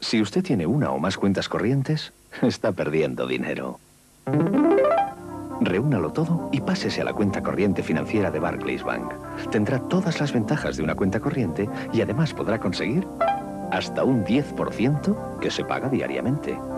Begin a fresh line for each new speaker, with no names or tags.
Si usted tiene una o más cuentas corrientes, está perdiendo dinero. Reúnalo todo y pásese a la cuenta corriente financiera de Barclays Bank. Tendrá todas las ventajas de una cuenta corriente y además podrá conseguir hasta un 10% que se paga diariamente.